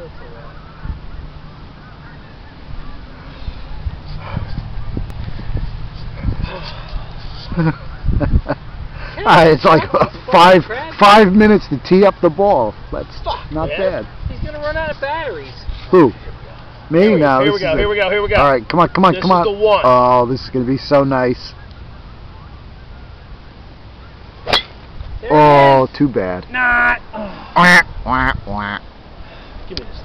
It's like 5 minutes to tee up the ball. That's not bad. He's gonna run out of batteries. Who? Me now. Here we go. Here we go. Here we go. All right, come on, come on, come on. This is the one. Oh, this is gonna be so nice. There oh, too bad. Not. Wah, wah, wah. Give me this.